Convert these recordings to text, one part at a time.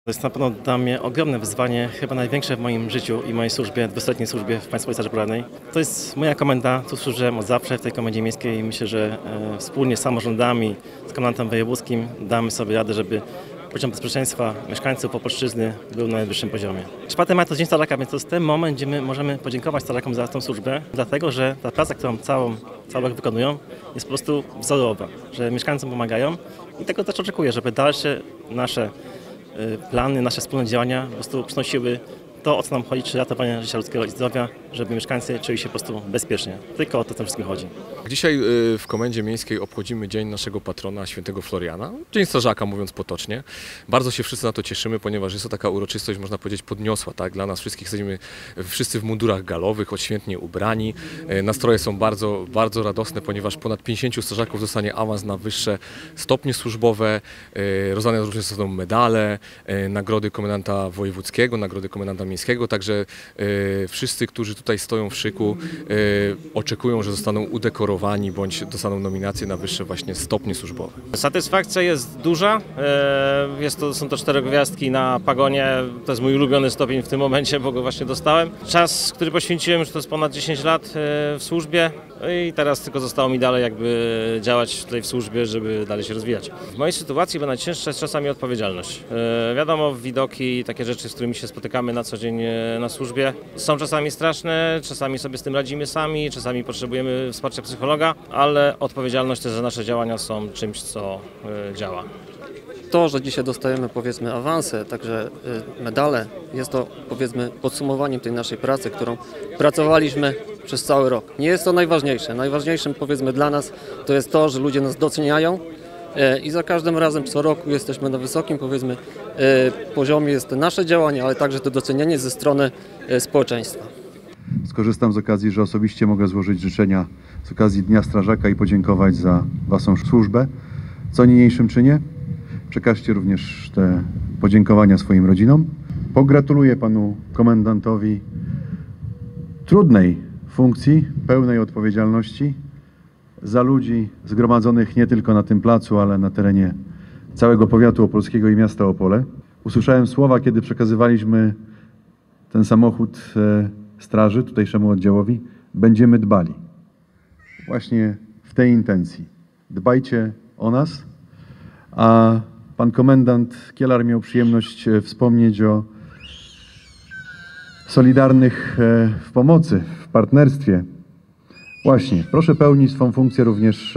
To jest na pewno dla mnie ogromne wyzwanie, chyba największe w moim życiu i mojej służbie, 20-letniej służbie w Państwowej Straży Pożarnej. To jest moja komenda, tu służyłem od zawsze w tej komendzie miejskiej i myślę, że wspólnie z samorządami, z komendantem wojewódzkim damy sobie radę, żeby poziom bezpieczeństwa mieszkańców Opolszczyzny był na najwyższym poziomie. 4 maja to Dzień Strażaka, więc to jest ten moment, gdzie my możemy podziękować strażakom za tą służbę, dlatego że ta praca, którą cały rok wykonują, jest po prostu wzorowa, że mieszkańcom pomagają i tego też oczekuję, żeby dalsze nasze plany, nasze wspólne działania po prostu przynosiły to, o co nam chodzi, czyli ratowanie życia ludzkiego i zdrowia, żeby mieszkańcy czuli się po prostu bezpiecznie. Tylko o to tym wszystkim chodzi. Dzisiaj w Komendzie Miejskiej obchodzimy Dzień naszego patrona, świętego Floriana. Dzień Strażaka, mówiąc potocznie. Bardzo się wszyscy na to cieszymy, ponieważ jest to taka uroczystość, można powiedzieć, podniosła. Tak? Dla nas wszystkich jesteśmy wszyscy w mundurach galowych, odświętnie ubrani. Nastroje są bardzo, bardzo radosne, ponieważ ponad 50 strażaków dostanie awans na wyższe stopnie służbowe. Rozdane różne są medale, nagrody komendanta wojewódzkiego, nagrody komendanta miejskiego. Także wszyscy, którzy tutaj stoją w szyku, oczekują, że zostaną udekorowani bądź dostaną nominacje na wyższe właśnie stopnie służbowe. Satysfakcja jest duża. Są to 4 gwiazdki na pagonie. To jest mój ulubiony stopień w tym momencie, bo go właśnie dostałem. Czas, który poświęciłem, już to jest ponad 10 lat w służbie i teraz tylko zostało mi dalej jakby działać tutaj w służbie, żeby dalej się rozwijać. W mojej sytuacji najcięższa jest czasami odpowiedzialność. Wiadomo, widoki i takie rzeczy, z którymi się spotykamy na co dzień na służbie, są czasami straszne, czasami sobie z tym radzimy sami, czasami potrzebujemy wsparcia psychologa, ale odpowiedzialność też za nasze działania są czymś, co działa. To, że dzisiaj dostajemy powiedzmy awanse, także medale, jest to powiedzmy podsumowaniem tej naszej pracy, którą pracowaliśmy przez cały rok. Nie jest to najważniejsze. Najważniejszym powiedzmy dla nas to jest to, że ludzie nas doceniają i za każdym razem co roku jesteśmy na wysokim powiedzmy poziomie, jest to nasze działanie, ale także to docenianie ze strony społeczeństwa. Skorzystam z okazji, że osobiście mogę złożyć życzenia z okazji Dnia Strażaka i podziękować za Waszą służbę. Co niniejszym czynię? Przekażcie również te podziękowania swoim rodzinom. Pogratuluję panu komendantowi trudnej funkcji, pełnej odpowiedzialności za ludzi zgromadzonych nie tylko na tym placu, ale na terenie całego powiatu opolskiego i miasta Opole. Usłyszałem słowa, kiedy przekazywaliśmy ten samochód straży tutejszemu oddziałowi. Będziemy dbali. Właśnie w tej intencji. Dbajcie o nas, a pan komendant Kielar miał przyjemność wspomnieć o solidarnych w pomocy, w partnerstwie. Właśnie, proszę pełnić swą funkcję również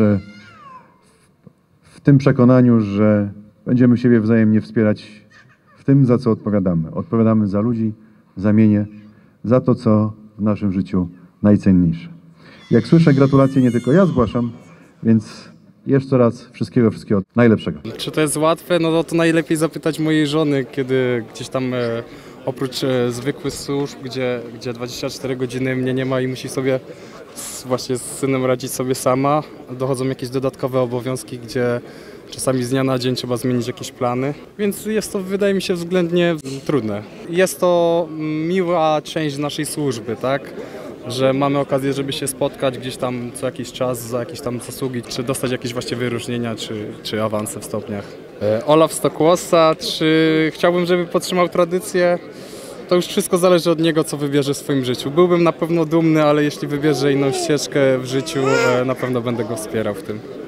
w tym przekonaniu, że będziemy siebie wzajemnie wspierać w tym, za co odpowiadamy. Odpowiadamy za ludzi, za mienie, za to, co w naszym życiu najcenniejsze. Jak słyszę gratulacje, nie tylko ja zgłaszam, więc jeszcze raz wszystkiego najlepszego. Czy to jest łatwe? No to najlepiej zapytać mojej żony, kiedy gdzieś tam oprócz zwykłych służb, gdzie 24 godziny mnie nie ma i musi sobie właśnie z synem radzić sobie sama, dochodzą jakieś dodatkowe obowiązki, gdzie czasami z dnia na dzień trzeba zmienić jakieś plany, więc jest to, wydaje mi się, względnie trudne. Jest to miła część naszej służby, tak? Że mamy okazję, żeby się spotkać gdzieś tam co jakiś czas za jakieś tam zasługi, czy dostać jakieś właśnie wyróżnienia, czy awanse w stopniach. Olaf Stokłosa, czy chciałbym, żeby podtrzymał tradycję? To już wszystko zależy od niego, co wybierze w swoim życiu. Byłbym na pewno dumny, ale jeśli wybierze inną ścieżkę w życiu, na pewno będę go wspierał w tym.